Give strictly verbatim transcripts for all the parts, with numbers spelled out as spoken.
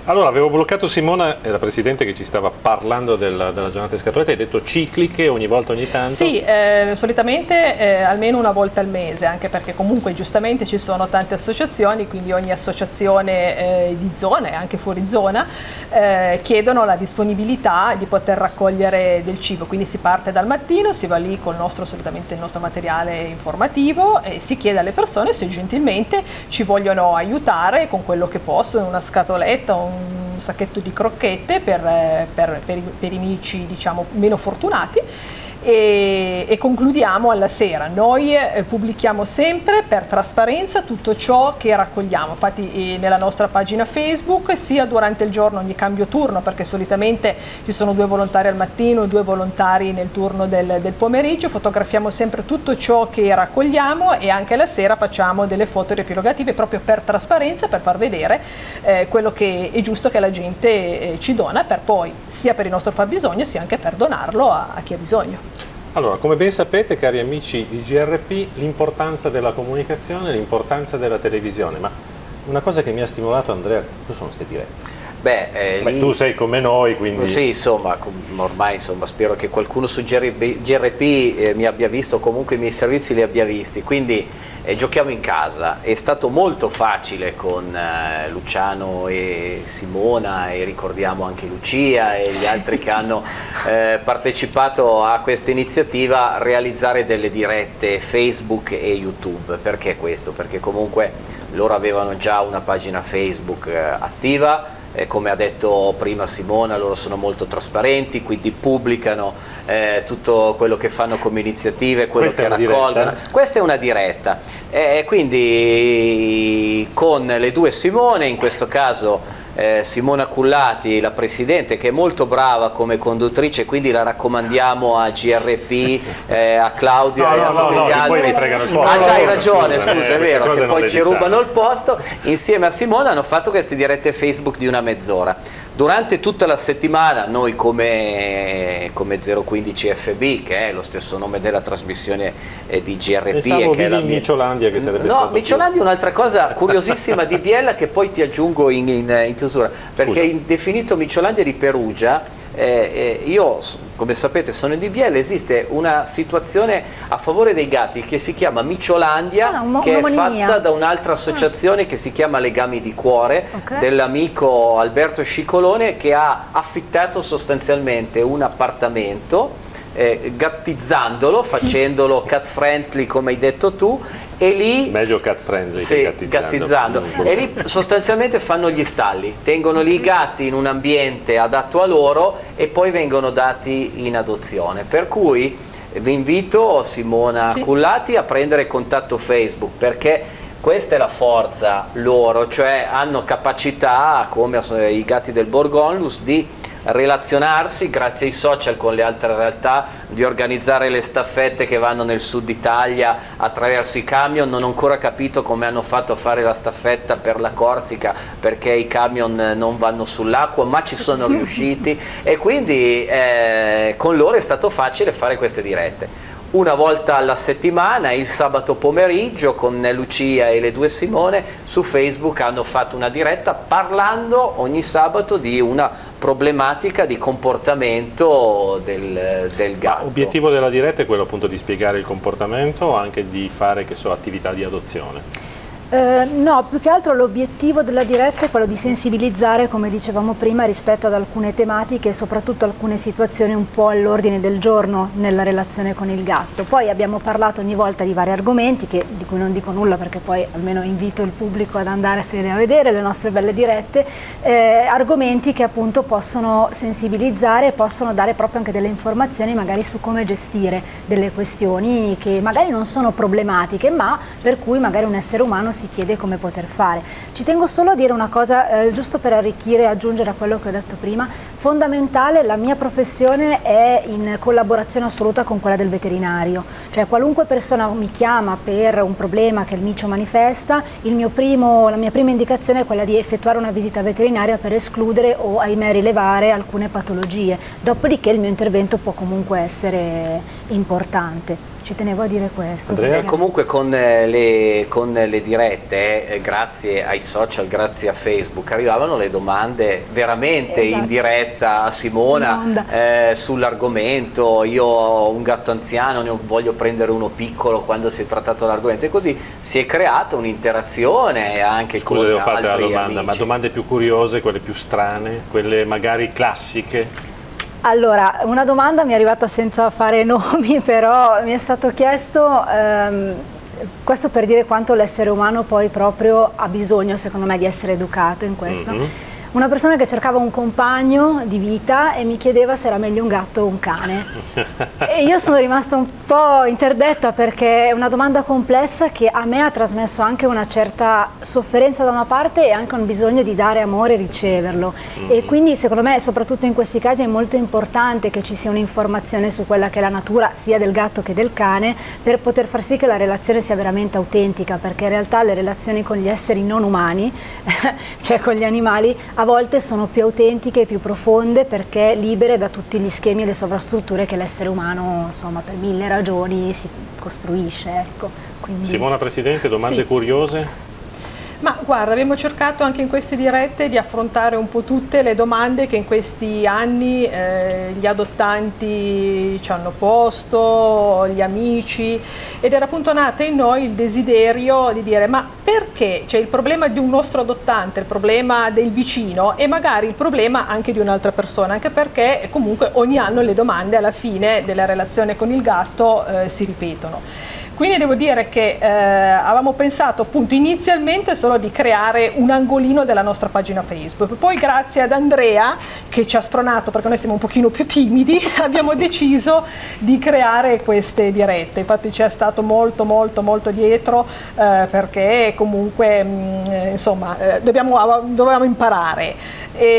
Allora, avevo bloccato Simona, la Presidente, che ci stava parlando della, della giornata di scatolette, hai detto cicliche ogni volta, ogni tanto? Sì, eh, solitamente eh, almeno una volta al mese, anche perché comunque giustamente ci sono tante associazioni, quindi ogni associazione eh, di zona e anche fuori zona eh, chiedono la disponibilità di poter raccogliere del cibo, quindi si parte dal mattino, si va lì con il nostro, solitamente il nostro materiale informativo e si chiede alle persone se gentilmente ci vogliono aiutare con quello che possono, una scatoletta, un un sacchetto di crocchette per, per, per, i, per i amici, diciamo, meno fortunati. E, e concludiamo alla sera. Noi eh, pubblichiamo sempre per trasparenza tutto ciò che raccogliamo, infatti eh, nella nostra pagina Facebook, sia durante il giorno ogni cambio turno, perché solitamente ci sono due volontari al mattino e due volontari nel turno del, del pomeriggio, fotografiamo sempre tutto ciò che raccogliamo e anche la sera facciamo delle foto riepilogative proprio per trasparenza, per far vedere eh, quello che è giusto che la gente eh, ci dona, per poi sia per il nostro fabbisogno sia anche per donarlo a, a chi ha bisogno. Allora, come ben sapete, cari amici di G R P, l'importanza della comunicazione, l'importanza della televisione, ma una cosa che mi ha stimolato, Andrea, cosa sono queste dirette? Beh, eh, Beh, lì... tu sei come noi, quindi... Sì, insomma, ormai insomma, spero che qualcuno su G R P, G R P eh, mi abbia visto, comunque i miei servizi li abbia visti, quindi eh, giochiamo in casa. È stato molto facile con eh, Luciano e Simona, e ricordiamo anche Lucia e gli altri che hanno eh, partecipato a questa iniziativa, realizzare delle dirette Facebook e YouTube. Perché questo? Perché comunque loro avevano già una pagina Facebook eh, attiva. Eh, come ha detto prima Simona, loro sono molto trasparenti, quindi pubblicano eh, tutto quello che fanno come iniziative, quello Questa che raccolgono. Questa è una diretta, eh, quindi con le due Simone, in questo caso eh, Simona Cullati, la Presidente, che è molto brava come conduttrice, quindi la raccomandiamo a G R P, eh, a Claudio no, e no, a tutti no, gli no, altri. poi mi fregano il posto. Ah, già hai ragione, Scusa, scusa, eh, è vero, che poi ci rubano il posto. Insieme a Simona hanno fatto queste dirette Facebook di una mezz'ora. Durante tutta la settimana noi come, come zero quindici F B, che è lo stesso nome della trasmissione eh, di G R P, Pensavo e che è la in mia... Micciolandia, che sarebbe no, stato Micciolandia è un'altra cosa curiosissima di Biella che poi ti aggiungo in, in, in chiusura, perché Scusa. in definito Micciolandia di Perugia, eh, eh, io come sapete sono di Biella, esiste una situazione a favore dei gatti che si chiama Micciolandia, ah, no, che è fatta da un'altra associazione ah. che si chiama Legami di Cuore, okay. dell'amico Alberto Scicolone, che ha affittato sostanzialmente un appartamento eh, gattizzandolo, facendolo cat friendly come hai detto tu, e lì meglio cat friendly sì, che gattizzando, gattizzando. E lì sostanzialmente fanno gli stalli, tengono lì i gatti in un ambiente adatto a loro e poi vengono dati in adozione, per cui vi invito, Simona sì. Cullati, a prendere contatto Facebook, perché questa è la forza loro, cioè hanno capacità, come i gatti del Borgonlus, di relazionarsi grazie ai social con le altre realtà, di organizzare le staffette che vanno nel sud Italia attraverso i camion. Non ho ancora capito come hanno fatto a fare la staffetta per la Corsica, perché i camion non vanno sull'acqua, ma ci sono riusciti, e quindi eh, con loro è stato facile fare queste dirette. Una volta alla settimana, il sabato pomeriggio, con Lucia e le due Simone, su Facebook hanno fatto una diretta parlando ogni sabato di una problematica di comportamento del, del gatto. Ma l'obiettivo della diretta è quello appunto di spiegare il comportamento o anche di fare, che so, attività di adozione? Eh, no, più che altro l'obiettivo della diretta è quello di sensibilizzare, come dicevamo prima, rispetto ad alcune tematiche e soprattutto alcune situazioni un po' all'ordine del giorno nella relazione con il gatto. Poi abbiamo parlato ogni volta di vari argomenti, che, di cui non dico nulla perché poi almeno invito il pubblico ad andarsene a vedere le nostre belle dirette, eh, argomenti che appunto possono sensibilizzare e possono dare proprio anche delle informazioni magari su come gestire delle questioni che magari non sono problematiche, ma per cui magari un essere umano si chiede come poter fare. Ci tengo solo a dire una cosa, eh, giusto per arricchire e aggiungere a quello che ho detto prima. Fondamentale, la mia professione è in collaborazione assoluta con quella del veterinario, cioè qualunque persona mi chiama per un problema che il micio manifesta, il mio primo, la mia prima indicazione è quella di effettuare una visita veterinaria per escludere o ahimè rilevare alcune patologie, dopodiché il mio intervento può comunque essere importante. ci tenevo a dire questo. Andrea? E comunque con le, con le dirette, eh, grazie ai social, grazie a Facebook, arrivavano le domande veramente Esatto. in diretta a Simona eh, sull'argomento. Io ho un gatto anziano, ne voglio prendere uno piccolo quando si è trattato l'argomento, e così si è creata un'interazione anche Scusa, con devo farti la altri domanda, amici. ma domande più curiose, quelle più strane, quelle magari classiche? Allora, una domanda mi è arrivata senza fare nomi, però mi è stato chiesto, ehm, questo per dire quanto l'essere umano poi proprio ha bisogno, secondo me, di essere educato in questo. Mm-hmm. Una persona che cercava un compagno di vita e mi chiedeva se era meglio un gatto o un cane. E io sono rimasta un po' interdetta, perché è una domanda complessa che a me ha trasmesso anche una certa sofferenza da una parte e anche un bisogno di dare amore e riceverlo. Mm-hmm. E quindi secondo me, soprattutto in questi casi, è molto importante che ci sia un'informazione su quella che è la natura sia del gatto che del cane, per poter far sì che la relazione sia veramente autentica, perché in realtà le relazioni con gli esseri non umani, cioè con gli animali, a volte sono più autentiche e più profonde, perché libere da tutti gli schemi e le sovrastrutture che l'essere umano, insomma, per mille ragioni si costruisce, ecco. Quindi... Simona Presidente, domande Sì. curiose? Ma guarda, abbiamo cercato anche in queste dirette di affrontare un po' tutte le domande che in questi anni eh, gli adottanti ci hanno posto, gli amici, ed era appunto nata in noi il desiderio di dire: ma perché c'è il problema di un nostro adottante, il problema del vicino e magari il problema anche di un'altra persona, anche perché comunque ogni anno le domande alla fine della relazione con il gatto eh, si ripetono. Quindi devo dire che eh, avevamo pensato appunto inizialmente solo di creare un angolino della nostra pagina Facebook, poi grazie ad Andrea che ci ha spronato, perché noi siamo un pochino più timidi, abbiamo deciso di creare queste dirette. Infatti ci è stato molto molto molto dietro, eh, perché comunque mh, insomma eh, dobbiamo, dovevamo imparare.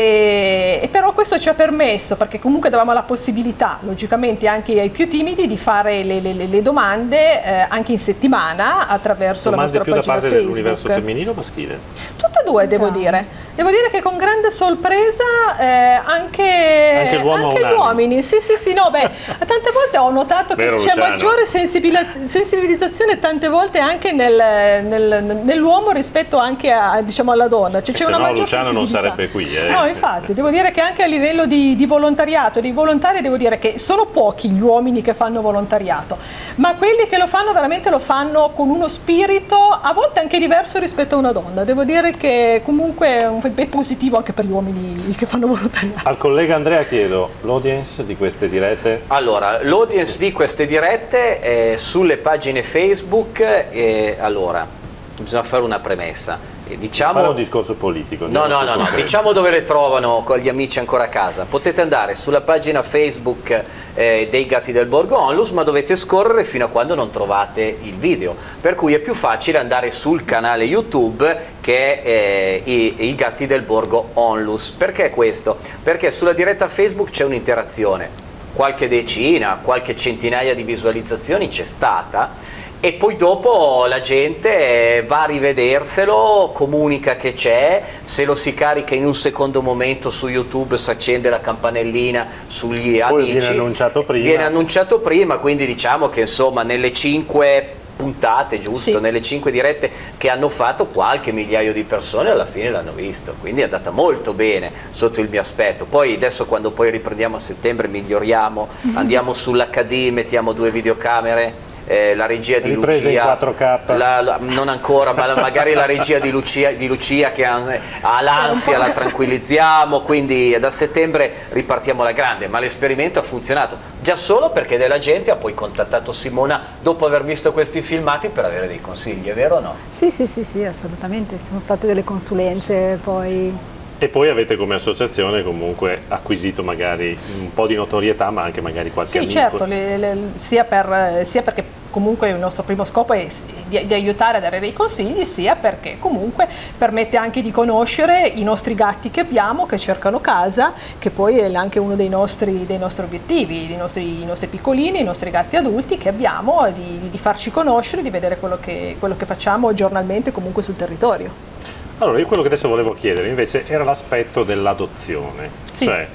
E, e però questo ci ha permesso, perché comunque davamo la possibilità logicamente anche ai più timidi di fare le, le, le domande eh, anche in settimana attraverso Domande la nostra più da pagina parte Facebook. dell'universo femminile o maschile? Tutte e due, devo Bravo. dire. Devo dire che con grande sorpresa eh, anche, Anche l'uomo anche ha gli un'anima. uomini, sì sì sì, no, beh, tante volte ho notato che Vero, c'è Luciano? maggiore sensibilizz- sensibilizzazione tante volte anche nel, nel, nell'uomo rispetto anche a, diciamo, alla donna. Cioè, E c'è se una no maggior Luciano non sensibilità. sarebbe qui. Eh. No, infatti, devo dire che anche a livello di, di volontariato, di volontari, devo dire che sono pochi gli uomini che fanno volontariato, ma quelli che lo fanno veramente lo fanno con uno spirito a volte anche diverso rispetto a una donna. Devo dire che comunque è un feedback positivo anche per gli uomini che fanno volontariato. Al collega Andrea chiedo l'audience di queste dirette. Allora, l'audience di queste dirette eh, sulle pagine Facebook, eh, allora, bisogna fare una premessa. Eh, diciamo... Fare un discorso politico. No, no, no, no, diciamo dove le trovano con gli amici ancora a casa. Potete andare sulla pagina Facebook eh, dei Gatti del Borgo Onlus, ma dovete scorrere fino a quando non trovate il video. Per cui è più facile andare sul canale YouTube che è eh, i, i Gatti del Borgo Onlus. Perché questo? Perché sulla diretta Facebook c'è un'interazione. Qualche decina, qualche centinaia di visualizzazioni c'è stata. E poi dopo la gente va a rivederselo, comunica che c'è, se lo si carica in un secondo momento su YouTube si accende la campanellina sugli Poi amici. viene annunciato prima. Viene annunciato prima, quindi diciamo che insomma nelle cinque puntate, giusto, Sì. nelle cinque dirette che hanno fatto, qualche migliaio di persone alla fine l'hanno visto, quindi è andata molto bene sotto il mio aspetto. Poi adesso quando poi riprendiamo a settembre miglioriamo, andiamo sull'H D, mettiamo due videocamere. Eh, la regia di Riprese Lucia, in quattro K. la, la, non ancora, ma la, magari la regia di Lucia, di Lucia che ha, ha l'ansia, la tranquillizziamo, quindi da settembre ripartiamo alla grande, ma l'esperimento ha funzionato, già solo perché della gente ha poi contattato Simona dopo aver visto questi filmati per avere dei consigli, è vero o no? Sì, sì, sì, sì, assolutamente, ci sono state delle consulenze poi... E poi avete come associazione comunque acquisito magari un po' di notorietà, ma anche magari qualche Sì, amico. certo, le, le, sia, per, sia perché comunque il nostro primo scopo è di, di aiutare a dare dei consigli, sia perché comunque permette anche di conoscere i nostri gatti che abbiamo, che cercano casa, che poi è anche uno dei nostri, dei nostri obiettivi, i nostri, i nostri piccolini, i nostri gatti adulti che abbiamo, di, di farci conoscere, di vedere quello che, quello che facciamo giornalmente comunque sul territorio. Allora, io quello che adesso volevo chiedere invece era l'aspetto dell'adozione, Sì. cioè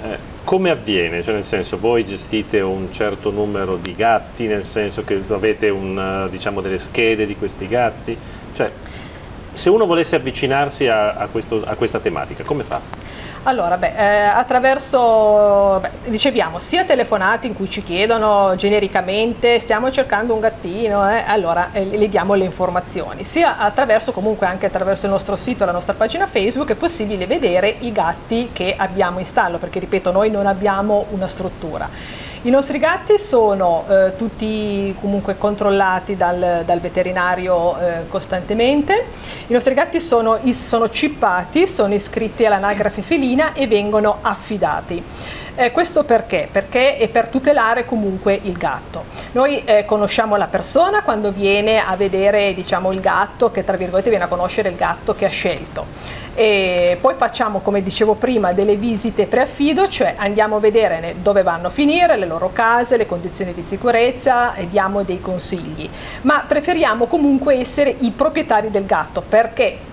eh, come avviene? Cioè, nel senso, voi gestite un certo numero di gatti, nel senso che avete un, diciamo, delle schede di questi gatti? Cioè, se uno volesse avvicinarsi a, a, questo, a questa tematica, come fa? Allora, beh, eh, attraverso, beh, riceviamo sia telefonate in cui ci chiedono genericamente stiamo cercando un gattino, eh, allora eh, le diamo le informazioni, sia attraverso, comunque anche attraverso il nostro sito, la nostra pagina Facebook, è possibile vedere i gatti che abbiamo in stallo, perché ripeto, noi non abbiamo una struttura. I nostri gatti sono eh, tutti comunque controllati dal, dal veterinario eh, costantemente. I nostri gatti sono, sono chippati, sono iscritti all'anagrafe felina e vengono affidati. Eh, questo perché? Perché è per tutelare comunque il gatto. Noi eh, conosciamo la persona quando viene a vedere, diciamo, il gatto, che tra virgolette viene a conoscere il gatto che ha scelto. E poi facciamo, come dicevo prima, delle visite preaffido, cioè andiamo a vedere dove vanno a finire, le loro case, le condizioni di sicurezza e diamo dei consigli. Ma preferiamo comunque essere i proprietari del gatto, perché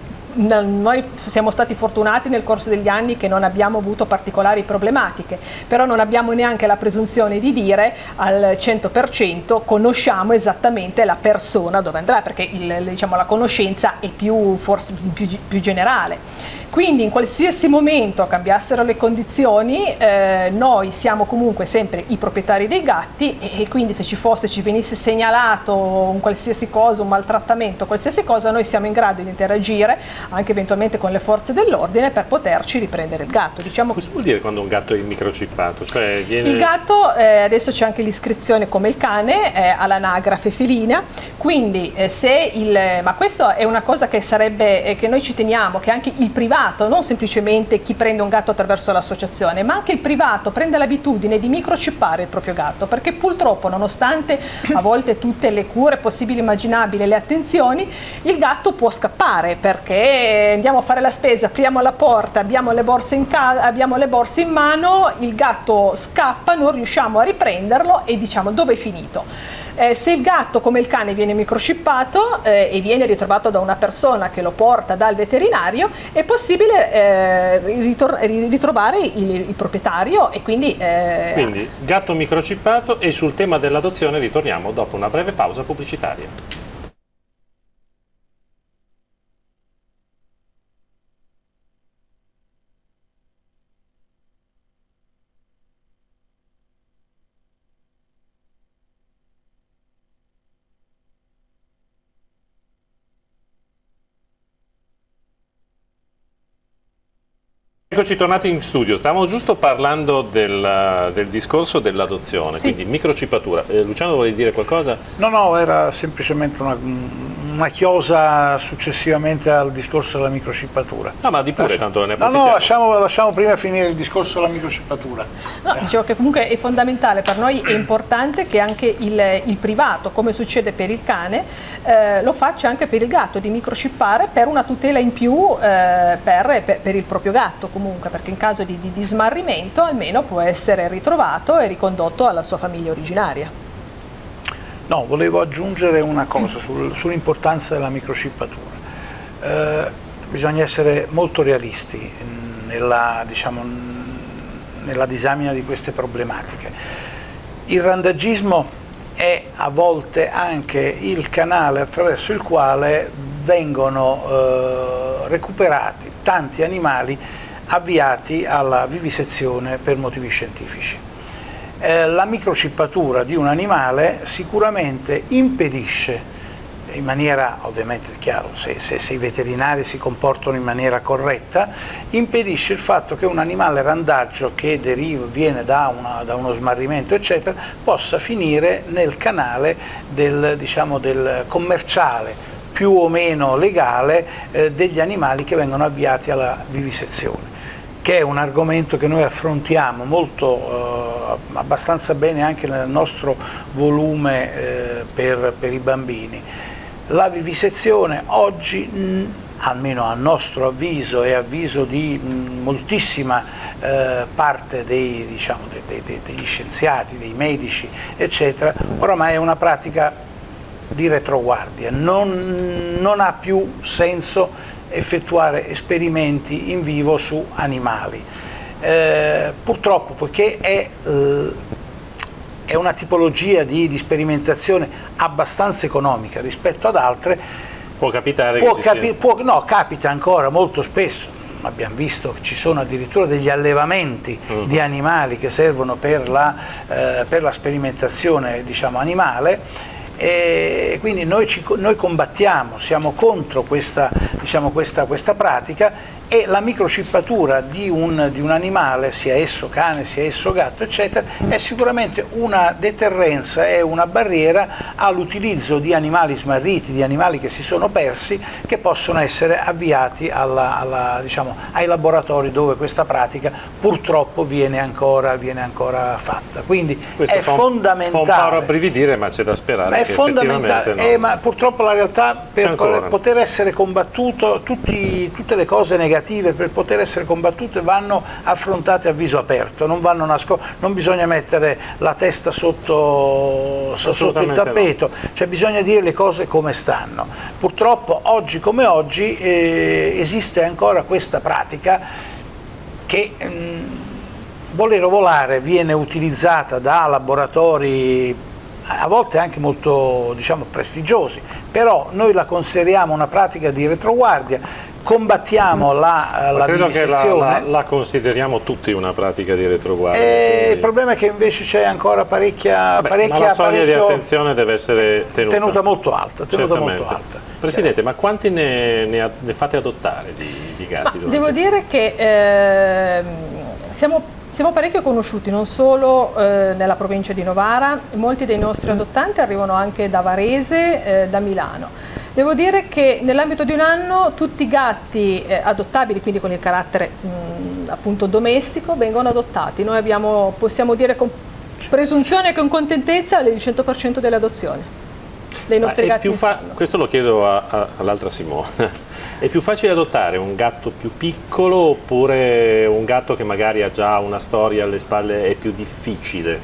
noi siamo stati fortunati nel corso degli anni che non abbiamo avuto particolari problematiche, però non abbiamo neanche la presunzione di dire al cento per cento conosciamo esattamente la persona dove andrà, perché il, diciamo, la conoscenza è più, forse, più, più generale. Quindi in qualsiasi momento cambiassero le condizioni, eh, noi siamo comunque sempre i proprietari dei gatti e, e quindi se ci fosse, ci venisse segnalato un qualsiasi cosa, un maltrattamento, qualsiasi cosa, noi siamo in grado di interagire anche eventualmente con le forze dell'ordine per poterci riprendere il gatto. Diciamo, cosa vuol dire quando un gatto è microchippato? Cioè viene... Il gatto, eh, adesso c'è anche l'iscrizione come il cane eh, all'anagrafe felina, quindi eh, se il... ma questo è una cosa che sarebbe, eh, che noi ci teniamo, che anche il privato, non semplicemente chi prende un gatto attraverso l'associazione, ma anche il privato prende l'abitudine di microchippare il proprio gatto, perché purtroppo, nonostante a volte tutte le cure possibili e immaginabili, le attenzioni, il gatto può scappare, perché andiamo a fare la spesa, apriamo la porta, abbiamo le borse in casa, abbiamo le borse in mano, il gatto scappa, non riusciamo a riprenderlo e diciamo dove è finito. Eh, se il gatto come il cane viene microchippato eh, e viene ritrovato da una persona che lo porta dal veterinario, è possibile eh, ritrovare il, il proprietario e quindi... Eh, quindi gatto microchippato, e sul tema dell'adozione ritorniamo dopo una breve pausa pubblicitaria. Eccoci tornati in studio, stavamo giusto parlando del, del discorso dell'adozione, sì. Quindi microchippatura. Eh, Luciano, volevi dire qualcosa? No, no, era semplicemente una, una chiosa successivamente al discorso della microchippatura. No, ma di pure, Lascia... tanto ne No, no, lasciamo, lasciamo prima finire il discorso della microchippatura. No, dicevo che comunque è fondamentale, per noi è importante che anche il, il privato, come succede per il cane, eh, lo faccia anche per il gatto, di microchippare per una tutela in più eh, per, per, per il proprio gatto. Comunque, perché in caso di, di, di smarrimento almeno può essere ritrovato e ricondotto alla sua famiglia originaria. No, volevo aggiungere una cosa sul, sull'importanza della microchippatura. Eh, bisogna essere molto realisti nella, diciamo, nella disamina di queste problematiche. Il randagismo è a volte anche il canale attraverso il quale vengono eh, recuperati tanti animali avviati alla vivisezione per motivi scientifici. Eh, la microchippatura di un animale sicuramente impedisce, in maniera ovviamente chiaro, se, se, se i veterinari si comportano in maniera corretta, impedisce il fatto che un animale randaggio che deriva, viene da, una, da uno smarrimento eccetera, possa finire nel canale del, diciamo, del commerciale, più o meno legale, eh, degli animali che vengono avviati alla vivisezione, che è un argomento che noi affrontiamo molto, eh, abbastanza bene anche nel nostro volume eh, per, per i bambini. La vivisezione oggi, mh, almeno a nostro avviso e avviso di mh, moltissima eh, parte dei, diciamo, dei, dei, degli scienziati, dei medici, eccetera, oramai è una pratica di retroguardia, non, non ha più senso effettuare esperimenti in vivo su animali. eh, purtroppo, poiché è, eh, è una tipologia di, di sperimentazione abbastanza economica rispetto ad altre, può capitare può che capi sia... può, no, capita ancora molto spesso. Abbiamo visto che ci sono addirittura degli allevamenti uh-huh. di animali che servono per la, eh, per la sperimentazione, diciamo, animale, e quindi noi, ci, noi combattiamo, siamo contro questa, diciamo, questa, questa pratica, e la microchippatura di un, di un animale, sia esso cane, sia esso gatto, eccetera, è sicuramente una deterrenza, è una barriera all'utilizzo di animali smarriti, di animali che si sono persi, che possono essere avviati alla, alla, diciamo, ai laboratori dove questa pratica purtroppo viene ancora, viene ancora fatta. Quindi questo è fa un, fondamentale. Fa un po' rabbrividire, ma c'è da sperare È che fondamentale, no. eh, ma purtroppo la realtà, per poter essere combattuto, tutti, tutte le cose negative per poter essere combattute vanno affrontate a viso aperto, non, vanno nasco non bisogna mettere la testa sotto, sotto il tappeto, no. Cioè bisogna dire le cose come stanno. Purtroppo oggi come oggi eh, esiste ancora questa pratica che mh, volere volare viene utilizzata da laboratori a volte anche molto, diciamo, prestigiosi, però noi la consideriamo una pratica di retroguardia. Combattiamo la, la credo che la, la, vivisezione. la consideriamo tutti una pratica di retroguardia. Eh, il problema è che invece c'è ancora parecchia, Vabbè, parecchia ma la soglia di parecchio, attenzione deve essere tenuta, tenuta molto alta. Tenuta molto alta. Presidente, ma quanti ne, ne, ne fate adottare di, di gatti? Ma devo dire che eh, siamo Siamo parecchio conosciuti, non solo eh, nella provincia di Novara, molti dei nostri adottanti arrivano anche da Varese, eh, da Milano. Devo dire che nell'ambito di un anno tutti i gatti eh, adottabili, quindi con il carattere mh, appunto domestico, vengono adottati. Noi abbiamo, possiamo dire con presunzione e con contentezza, il cento per cento delle adozioni dei nostri gatti. Più fa questo lo chiedo all'altra Simona. È più facile adottare un gatto più piccolo oppure un gatto che magari ha già una storia alle spalle, è più difficile?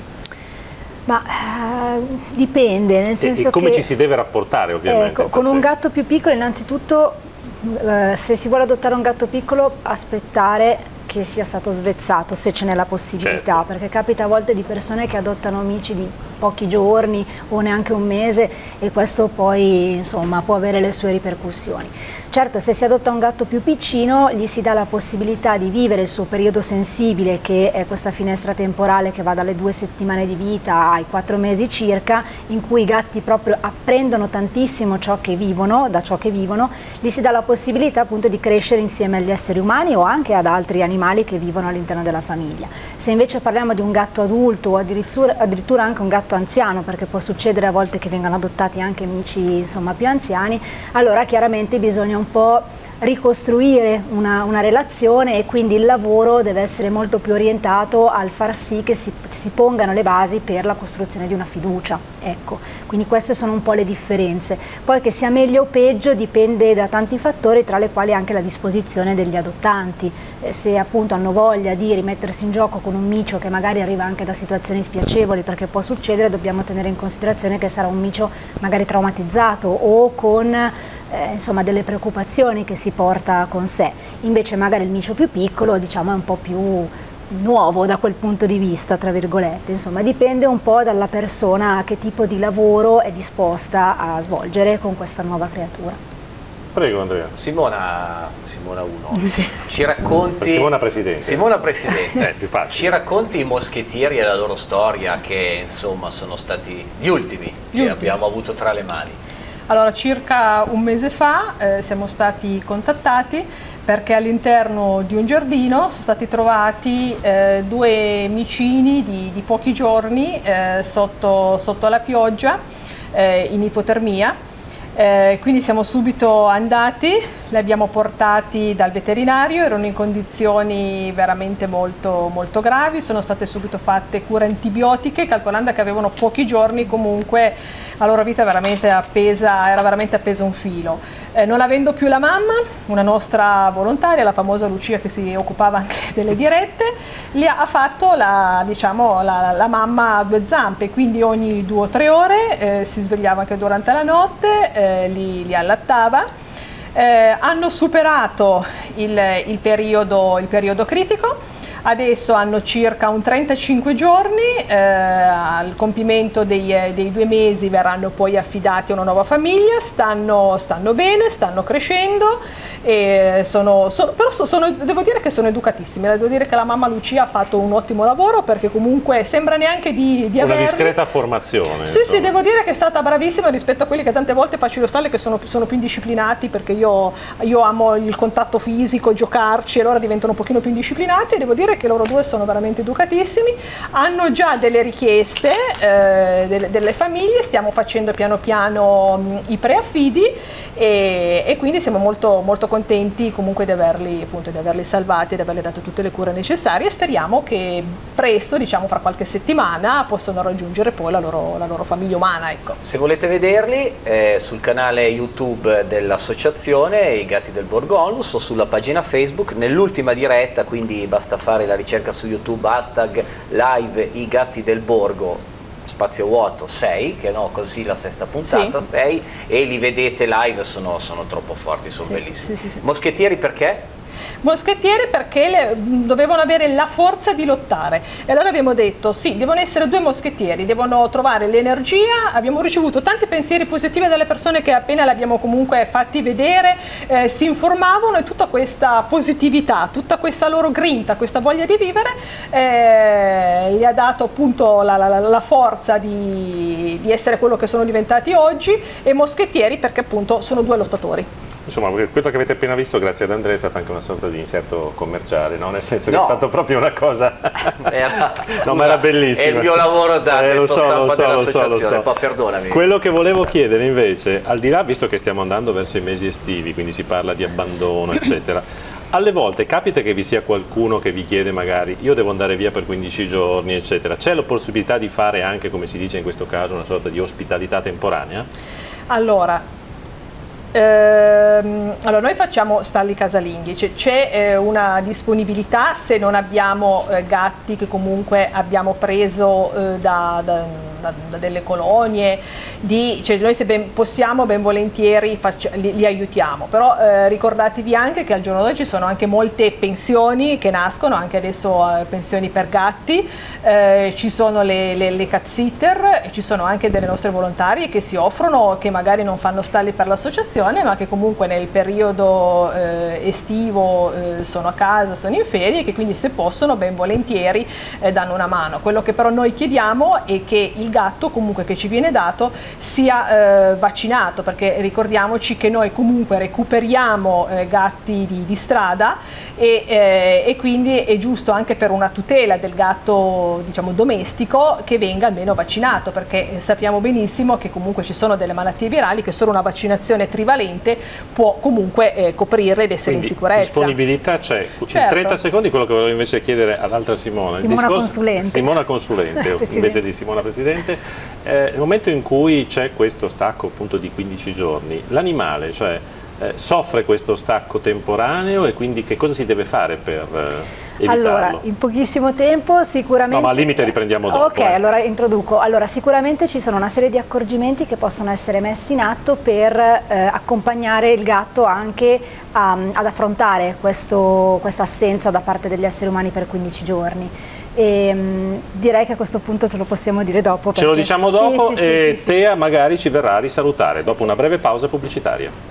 Ma eh, dipende, nel senso e, e come che, ci si deve rapportare ovviamente? Ecco, con un gatto più piccolo innanzitutto eh, se si vuole adottare un gatto piccolo aspettare che sia stato svezzato, se ce n'è la possibilità, certo. Perché capita a volte di persone che adottano amici di pochi giorni o neanche un mese e questo poi insomma può avere le sue ripercussioni. Certo, se si adotta un gatto più piccino gli si dà la possibilità di vivere il suo periodo sensibile, che è questa finestra temporale che va dalle due settimane di vita ai quattro mesi circa, in cui i gatti proprio apprendono tantissimo ciò che vivono, da ciò che vivono, gli si dà la possibilità appunto di crescere insieme agli esseri umani o anche ad altri animali che vivono all'interno della famiglia. Se invece parliamo di un gatto adulto o addirittura, addirittura anche un gatto anziano, perché può succedere a volte che vengano adottati anche amici insomma più anziani, allora chiaramente bisogna un po' ricostruire una, una relazione e quindi il lavoro deve essere molto più orientato al far sì che si, si pongano le basi per la costruzione di una fiducia. Ecco, quindi queste sono un po' le differenze. Poi che sia meglio o peggio dipende da tanti fattori, tra le quali anche la disposizione degli adottanti. Eh, se appunto hanno voglia di rimettersi in gioco con un micio che magari arriva anche da situazioni spiacevoli, perché può succedere, dobbiamo tenere in considerazione che sarà un micio magari traumatizzato o con Eh, insomma delle preoccupazioni che si porta con sé. Invece magari il micio più piccolo diciamo è un po' più nuovo da quel punto di vista, tra virgolette, insomma dipende un po' dalla persona che tipo di lavoro è disposta a svolgere con questa nuova creatura. Prego Andrea. Simona, Simona uno, sì. Ci racconti... Simona Presidente. Simona Presidente. eh, più facile. Ci racconti i moschettieri e la loro storia, che insomma sono stati gli ultimi Gli che ultimi. abbiamo avuto tra le mani. Allora, circa un mese fa eh, siamo stati contattati perché all'interno di un giardino sono stati trovati eh, due micini di, di pochi giorni eh, sotto, sotto la pioggia eh, in ipotermia. Eh, quindi siamo subito andati, li abbiamo portati dal veterinario, erano in condizioni veramente molto, molto gravi, sono state subito fatte cure antibiotiche, calcolando che avevano pochi giorni, comunque la loro vita veramente appesa, era veramente appeso un filo. Eh, non avendo più la mamma, una nostra volontaria, la famosa Lucia che si occupava anche delle dirette, li ha, ha fatto la, diciamo, la, la mamma a due zampe, quindi ogni due o tre ore eh, si svegliava anche durante la notte, eh, li, li allattava. Eh, hanno superato il, il, periodo, il periodo critico, adesso hanno circa un trentacinque giorni, eh, al compimento dei, dei due mesi verranno poi affidati a una nuova famiglia, stanno, stanno bene, stanno crescendo, e sono, sono, però sono, devo dire che sono educatissime, devo dire che la mamma Lucia ha fatto un ottimo lavoro, perché comunque sembra neanche di, di una averli. discreta formazione. Sì, insomma. sì, devo dire che è stata bravissima rispetto a quelli che tante volte faccio io stalle, che sono, sono più indisciplinati, perché io, io amo il contatto fisico, giocarci, e allora diventano un pochino più indisciplinati, e devo dire che loro due sono veramente educatissimi, hanno già delle richieste eh, delle, delle famiglie, stiamo facendo piano piano mh, i preaffidi, e, e quindi siamo molto, molto contenti comunque di averli, appunto, di averli salvati, di averli dato tutte le cure necessarie, e speriamo che presto, diciamo fra qualche settimana, possano raggiungere poi la loro, la loro famiglia umana. Ecco. Se volete vederli eh, sul canale YouTube dell'associazione I Gatti del Borgo Onlus o sulla pagina Facebook, nell'ultima diretta, quindi basta fare la ricerca su YouTube, hashtag live I Gatti del Borgo, spazio vuoto sei, che no, così la sesta puntata, sì. sei, e li vedete live, sono, sono troppo forti, sono sì, bellissimi. Sì, sì, sì. Moschettieri perché? Moschettieri perché le, dovevano avere la forza di lottare, e allora abbiamo detto sì, devono essere due moschettieri, devono trovare l'energia. Abbiamo ricevuto tanti pensieri positivi dalle persone che appena li abbiamo comunque fatti vedere eh, si informavano, e tutta questa positività, tutta questa loro grinta, questa voglia di vivere eh, gli ha dato appunto la, la, la forza di, di essere quello che sono diventati oggi. E moschettieri perché appunto sono due lottatori. Insomma, quello che avete appena visto, grazie ad Andrea, è stata anche una sorta di inserto commerciale, no? Nel senso No. che ha fatto proprio una cosa... Era, no, ma era bellissimo. È il mio lavoro da eh, lo so, lo so, lo so, lo so. Poi perdonami. Quello che volevo chiedere invece, al di là, visto che stiamo andando verso i mesi estivi, quindi si parla di abbandono, eccetera, alle volte capita che vi sia qualcuno che vi chiede magari io devo andare via per quindici giorni, eccetera. C'è la possibilità di fare anche, come si dice in questo caso, una sorta di ospitalità temporanea? Allora, Ehm, allora noi facciamo stalli casalinghi, c'è eh, una disponibilità se non abbiamo eh, gatti che comunque abbiamo preso eh, da, da, da, da delle colonie, di, cioè noi se ben possiamo ben volentieri faccia, li, li aiutiamo, però eh, ricordatevi anche che al giorno d'oggi ci sono anche molte pensioni che nascono, anche adesso eh, pensioni per gatti, eh, ci sono le, le, le cat sitter, e ci sono anche delle nostre volontarie che si offrono, che magari non fanno stalli per l'associazione, ma che comunque nel periodo eh, estivo eh, sono a casa, sono in ferie, e che quindi se possono ben volentieri eh, danno una mano. Quello che però noi chiediamo è che il gatto comunque che ci viene dato sia eh, vaccinato, perché ricordiamoci che noi comunque recuperiamo eh, gatti di, di strada, e, eh, e quindi è giusto anche per una tutela del gatto, diciamo, domestico, che venga almeno vaccinato, perché eh, sappiamo benissimo che comunque ci sono delle malattie virali che solo una vaccinazione trivalente può comunque eh, coprirle ed essere Quindi, in sicurezza. Disponibilità c'è. Certo. In trenta secondi quello che volevo invece chiedere all'altra Simona. Simona il discorso, Consulente. Simona Consulente invece di Simona Presidente. Eh, nel momento in cui c'è questo stacco appunto di quindici giorni, l'animale, cioè eh, soffre questo stacco temporaneo, e quindi che cosa si deve fare per eh, evitarlo? Allora, in pochissimo tempo sicuramente... No, ma al limite riprendiamo dopo. Ok, eh. allora introduco. Allora, sicuramente ci sono una serie di accorgimenti che possono essere messi in atto per eh, accompagnare il gatto anche a, ad affrontare questo, questa assenza da parte degli esseri umani per quindici giorni. E, mh, direi che a questo punto te lo possiamo dire dopo. Ce lo perché... diciamo dopo, sì, sì, e sì, sì, Tea magari ci verrà a risalutare dopo una breve pausa pubblicitaria.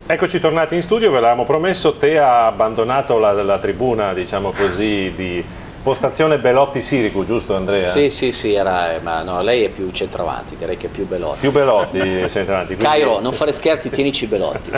Eccoci tornati in studio, ve l'avevamo promesso, te ha abbandonato la, la tribuna, diciamo così, di postazione Belotti-Siricu, giusto Andrea? Sì, sì, sì, era, ma no, lei è più centravanti, direi che è più Belotti. Più Belotti, centravanti. Quindi... Cairo, non fare scherzi, tienici Belotti.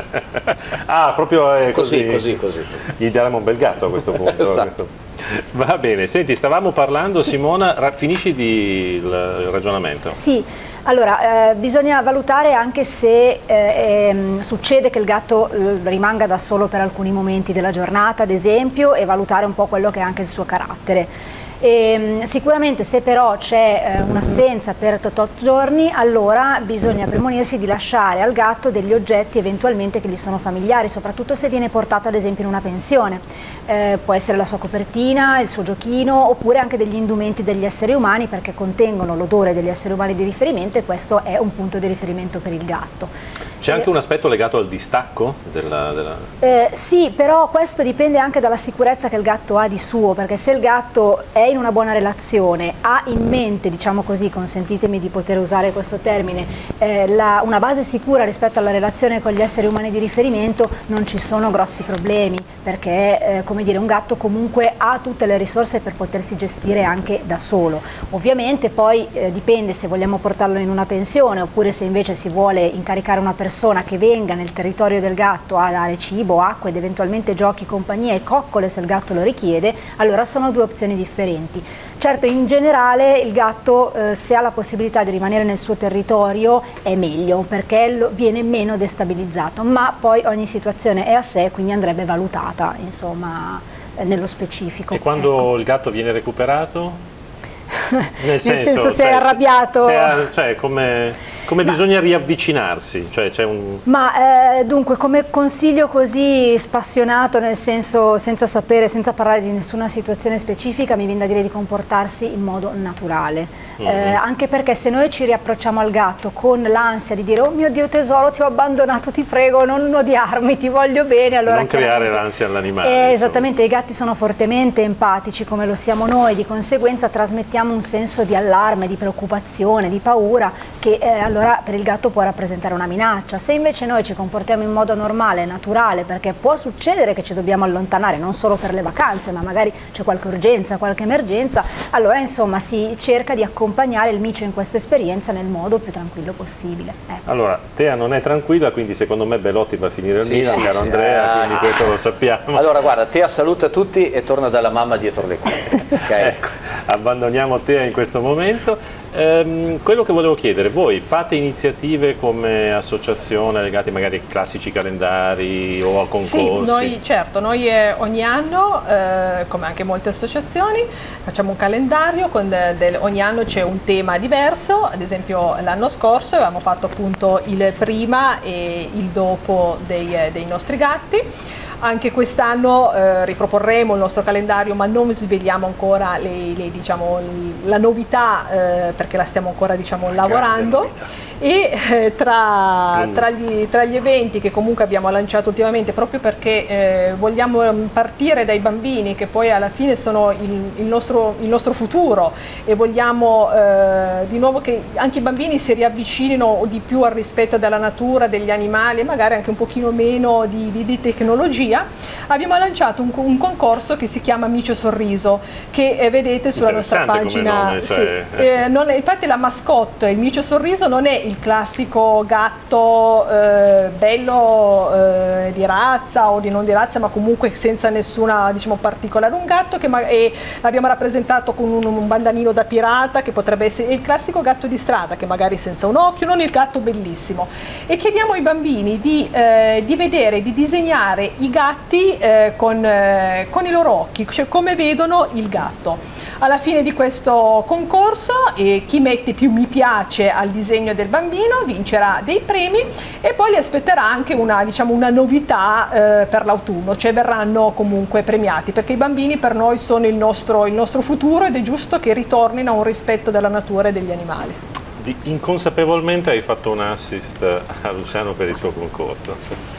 Ah, proprio è così. Così, così, così. Gli daremo un bel gatto a questo punto. Esatto. Questo... Va bene, senti, stavamo parlando, Simona, ra finisci di, il, il ragionamento. Sì. Allora, eh, bisogna valutare anche se eh, eh, succede che il gatto eh, rimanga da solo per alcuni momenti della giornata, ad esempio, e valutare un po' quello che è anche il suo carattere. E, sicuramente se però c'è eh, un'assenza per otto giorni, allora bisogna premunirsi di lasciare al gatto degli oggetti eventualmente che gli sono familiari, soprattutto se viene portato ad esempio in una pensione. Eh, può essere la sua copertina, il suo giochino, oppure anche degli indumenti degli esseri umani, perché contengono l'odore degli esseri umani di riferimento e questo è un punto di riferimento per il gatto. C'è anche un aspetto legato al distacco? Della, della... Eh, sì, però questo dipende anche dalla sicurezza che il gatto ha di suo, perché se il gatto è in una buona relazione, ha in mente, diciamo così, consentitemi di poter usare questo termine, eh, la, una base sicura rispetto alla relazione con gli esseri umani di riferimento, non ci sono grossi problemi, perché eh, come dire, un gatto comunque ha tutte le risorse per potersi gestire anche da solo. Ovviamente poi eh, dipende se vogliamo portarlo in una pensione oppure se invece si vuole incaricare una persona che venga nel territorio del gatto a dare cibo, acqua ed eventualmente giochi, compagnia e coccole se il gatto lo richiede, allora sono due opzioni differenti. Certo, in generale il gatto eh, se ha la possibilità di rimanere nel suo territorio è meglio, perché lo, viene meno destabilizzato, ma poi ogni situazione è a sé, quindi andrebbe valutata, insomma, eh, nello specifico. E quando ecco. il gatto viene recuperato? Nel, Nel senso, senso se cioè, è arrabbiato? Se, se, cioè, come, come Ma, bisogna riavvicinarsi? Cioè, c'è un... Ma eh, dunque, come consiglio così spassionato, nel senso senza sapere, senza parlare di nessuna situazione specifica, mi viene da dire di comportarsi in modo naturale. Mm-hmm. eh, anche perché se noi ci riapprocciamo al gatto con l'ansia di dire oh mio Dio tesoro, ti ho abbandonato, ti prego, non odiarmi, ti voglio bene, allora non creare l'ansia all'animale. Eh, esattamente, i gatti sono fortemente empatici come lo siamo noi, di conseguenza trasmettiamo un senso di allarme, di preoccupazione, di paura che eh, allora per il gatto può rappresentare una minaccia. Se invece noi ci comportiamo in modo normale, naturale, perché può succedere che ci dobbiamo allontanare non solo per le vacanze, ma magari c'è qualche urgenza, qualche emergenza, allora insomma si cerca di accompagnare il micio in questa esperienza nel modo più tranquillo possibile. Ecco. Allora, Tea non è tranquilla, quindi secondo me Belotti va a finire il sì, Milan, sì, caro sì. Andrea, Ah, quindi questo lo sappiamo. Allora guarda, Tea saluta tutti e torna dalla mamma dietro le quinte. Okay? Ecco, abbandoniamo Tea in questo momento. Ehm, quello che volevo chiedere, voi fate iniziative come associazione legate magari ai classici calendari o a concorsi? Sì, noi, certo, noi eh, ogni anno, eh, come anche molte associazioni, facciamo un calendario, con de, de, ogni anno c'è un tema diverso, ad esempio l'anno scorso avevamo fatto appunto il prima e il dopo dei, dei nostri gatti. Anche quest'anno eh, riproporremo il nostro calendario, ma non sveliamo ancora le, le, diciamo, la novità eh, perché la stiamo ancora diciamo, lavorando. E eh, tra, tra, gli, tra gli eventi che comunque abbiamo lanciato ultimamente, proprio perché eh, vogliamo partire dai bambini che poi alla fine sono il, il, nostro, il nostro futuro, e vogliamo eh, di nuovo che anche i bambini si riavvicinino di più al rispetto della natura, degli animali, magari anche un pochino meno di, di, di tecnologia, abbiamo lanciato un, un concorso che si chiama Micio Sorriso, che eh, vedete sulla nostra pagina. Nome, cioè... sì. eh, non è, infatti la mascotte, il Micio Sorriso, non è il classico gatto eh, bello eh, di razza o di non di razza, ma comunque senza nessuna diciamo particolare, un gatto che l'abbiamo rappresentato con un, un bandanino da pirata, che potrebbe essere il classico gatto di strada, che magari senza un occhio, non il gatto bellissimo, e chiediamo ai bambini di, eh, di vedere, di disegnare i gatti eh, con, eh, con i loro occhi, cioè come vedono il gatto. Alla fine di questo concorso eh, chi mette più mi piace al disegno del bambino vincerà dei premi, e poi li aspetterà anche una, diciamo, una novità eh, per l'autunno, cioè verranno comunque premiati, perché i bambini per noi sono il nostro, il nostro futuro, ed è giusto che ritornino a un rispetto della natura e degli animali. Di, inconsapevolmente hai fatto un assist a Luciano per il suo concorso.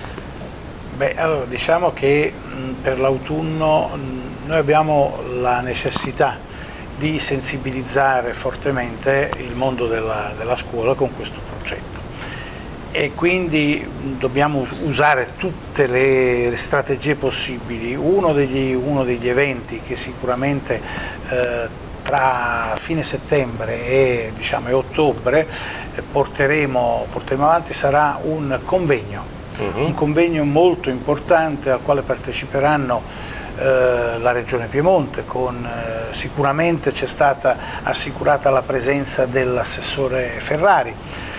Beh, allora diciamo che mh, per l'autunno noi abbiamo la necessità di sensibilizzare fortemente il mondo della, della scuola con questo progetto. e quindi dobbiamo usare tutte le strategie possibili. Uno degli, uno degli eventi che sicuramente eh, tra fine settembre e, diciamo, e ottobre eh, porteremo, porteremo avanti sarà un convegno, uh-huh. un convegno molto importante al quale parteciperanno eh, la Regione Piemonte, con eh, sicuramente c'è stata assicurata la presenza dell'assessore Ferrari.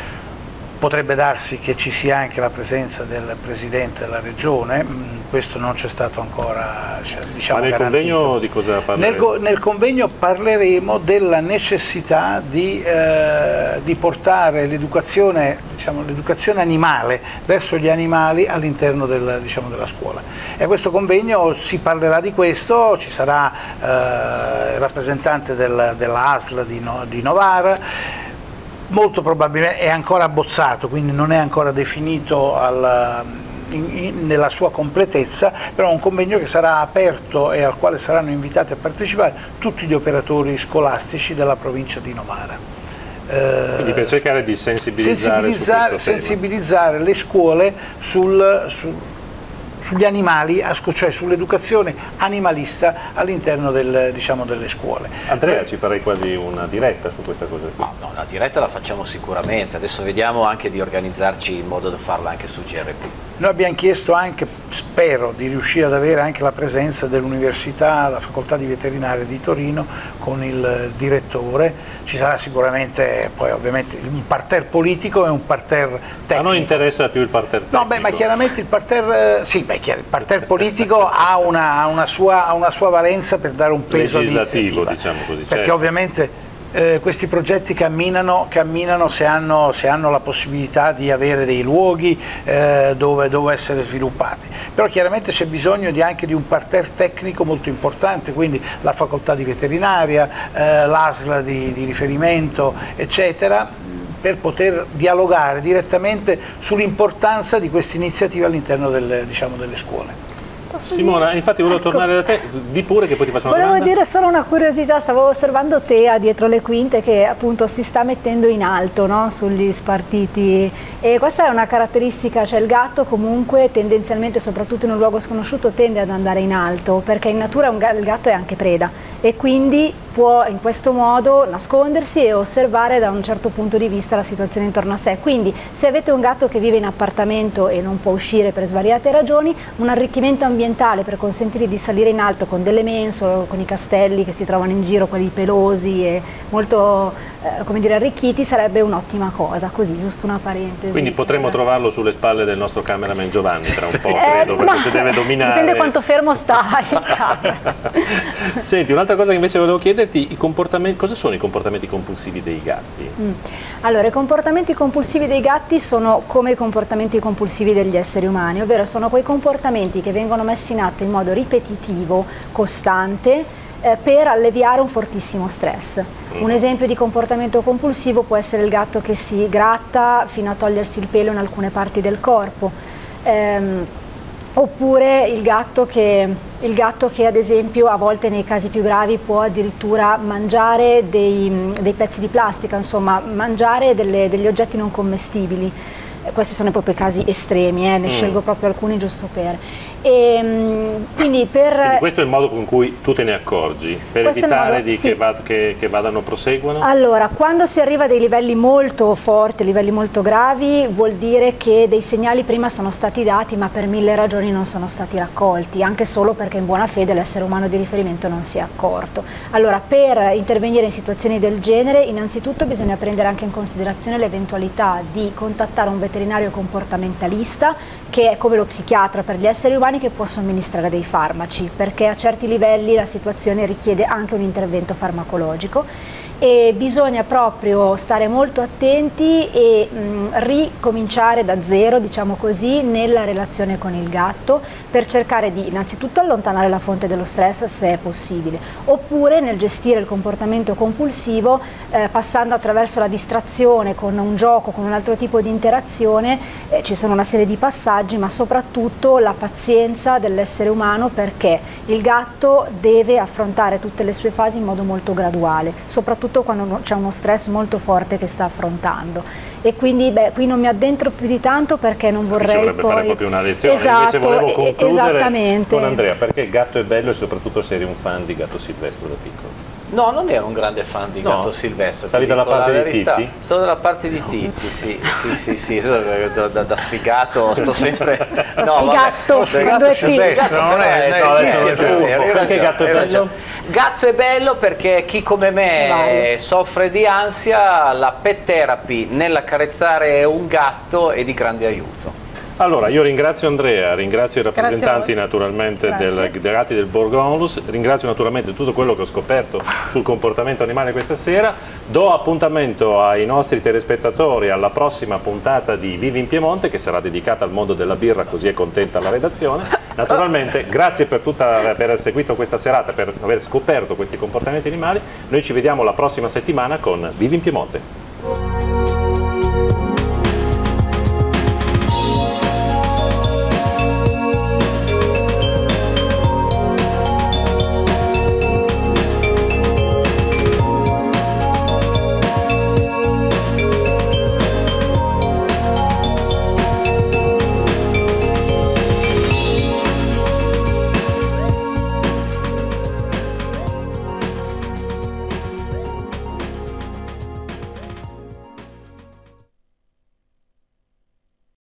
Potrebbe darsi che ci sia anche la presenza del Presidente della Regione, questo non c'è stato ancora, diciamo, ma nel garantito. Convegno di cosa parleremo? Nel, nel convegno parleremo della necessità di, eh, di portare l'educazione, diciamo, l'educazione animale verso gli animali all'interno del, diciamo, della scuola. E a questo convegno si parlerà di questo, ci sarà eh, il rappresentante del, della A S L di, no, di Novara. Molto probabilmente è ancora abbozzato, quindi non è ancora definito al, in, in, nella sua completezza, però è un convegno che sarà aperto e al quale saranno invitati a partecipare tutti gli operatori scolastici della provincia di Novara. Eh, quindi per cercare di sensibilizzare, sensibilizzare, su sensibilizzare le scuole sul, sul sugli animali, cioè sull'educazione animalista all'interno del, diciamo, delle scuole. Andrea, ci farei quasi una diretta su questa cosa qui. No, no, la diretta la facciamo sicuramente, adesso vediamo anche di organizzarci in modo da farla anche su G R P. Noi abbiamo chiesto anche, spero di riuscire ad avere anche la presenza dell'Università, la Facoltà di Veterinaria di Torino con il direttore, ci sarà sicuramente poi ovviamente un parterre politico e un parterre tecnico. A noi interessa più il parterre tecnico. No, beh, ma chiaramente il parterre, sì, beh, il parterre politico ha una, ha, una sua, ha una sua valenza per dare un peso legislativo, diciamo così. Perché certo. ovviamente Eh, questi progetti camminano, camminano se, hanno, se hanno la possibilità di avere dei luoghi eh, dove, dove essere sviluppati, però chiaramente c'è bisogno di, anche di un parterre tecnico molto importante, quindi la facoltà di veterinaria, eh, l'A S L di, di riferimento, eccetera, per poter dialogare direttamente sull'importanza di queste iniziative all'interno del, diciamo, delle scuole. Simona, infatti volevo ecco. tornare da te, di pure che poi ti faccio una Volevo domanda. dire solo una curiosità, stavo osservando Tea dietro le quinte che appunto si sta mettendo in alto, no? Sugli spartiti, e questa è una caratteristica, cioè il gatto comunque tendenzialmente, soprattutto in un luogo sconosciuto, tende ad andare in alto, perché in natura un gatto, il gatto è anche preda e quindi può in questo modo nascondersi e osservare da un certo punto di vista la situazione intorno a sé. Quindi se avete un gatto che vive in appartamento e non può uscire per svariate ragioni, un arricchimento ambientale per consentirgli di salire in alto con delle mensole, con i castelli che si trovano in giro, quelli pelosi e molto eh, come dire, arricchiti, sarebbe un'ottima cosa, così, giusto una parentesi. Quindi potremmo trovarlo sulle spalle del nostro cameraman Giovanni tra un po', Eh, credo, perché se deve dominare. Dipende quanto fermo sta il camera. Senti, un'altra cosa che invece volevo chiederti, i comportamenti, cosa sono i comportamenti compulsivi dei gatti? Mm. Allora, i comportamenti compulsivi dei gatti sono come i comportamenti compulsivi degli esseri umani, ovvero sono quei comportamenti che vengono messi in atto in modo ripetitivo, costante, eh, per alleviare un fortissimo stress. Mm. Un esempio di comportamento compulsivo può essere il gatto che si gratta fino a togliersi il pelo in alcune parti del corpo. Ehm, Oppure il gatto, che, il gatto che ad esempio a volte nei casi più gravi può addirittura mangiare dei, dei pezzi di plastica, insomma mangiare delle, degli oggetti non commestibili. Questi sono proprio i casi estremi, eh, ne mm. scelgo proprio alcuni giusto per. E, quindi, per quindi questo è il modo con cui tu te ne accorgi, per evitare modo, di sì. che, va, che, che vadano, proseguano? Allora, quando si arriva a dei livelli molto forti, livelli molto gravi, vuol dire che dei segnali prima sono stati dati ma per mille ragioni non sono stati raccolti, anche solo perché in buona fede l'essere umano di riferimento non si è accorto. Allora, per intervenire in situazioni del genere, innanzitutto bisogna prendere anche in considerazione l'eventualità di contattare un veterinario comportamentalista, che è come lo psichiatra per gli esseri umani, che può somministrare dei farmaci, perché a certi livelli la situazione richiede anche un intervento farmacologico. E bisogna proprio stare molto attenti e mh, ricominciare da zero, diciamo così, nella relazione con il gatto, per cercare di innanzitutto allontanare la fonte dello stress se è possibile, oppure nel gestire il comportamento compulsivo eh, passando attraverso la distrazione con un gioco, con un altro tipo di interazione. Eh, ci sono una serie di passaggi, ma soprattutto la pazienza dell'essere umano, perché il gatto deve affrontare tutte le sue fasi in modo molto graduale, soprattutto soprattutto quando c'è uno stress molto forte che sta affrontando. E quindi beh, qui non mi addentro più di tanto perché non vorrei ci vorrebbe poi... fare proprio una lezione. Esatto, invece volevo concludere esattamente. con Andrea, perché Gatto è bello e soprattutto se eri un fan di Gatto Silvestro da piccolo. No, non ero un grande fan di No? Gatto Silvestro. Stavi dalla parte di Titti? Sto dalla parte di Titti, sì, sì, sì, sì, da, da, da sfigato sto sempre... No, Sfigatto, vabbè. con due T. Silvestro, non è... Eh, no, sì, adesso sì, non sì, è furbo. hai ragione, Perché Gatto è hai bello? ragione. Gatto è bello perché chi come me Vale. soffre di ansia, la pet therapy nell'accarezzare un gatto è di grande aiuto. Allora, io ringrazio Andrea, ringrazio i rappresentanti Grazie a voi. naturalmente Grazie. del, dei gatti del Borgo Onlus, ringrazio naturalmente tutto quello che ho scoperto sul comportamento animale questa sera, do appuntamento ai nostri telespettatori alla prossima puntata di Vivi in Piemonte che sarà dedicata al mondo della birra, così è contenta la redazione. Naturalmente grazie per, tutta, per aver seguito questa serata, per aver scoperto questi comportamenti animali, noi ci vediamo la prossima settimana con Vivi in Piemonte.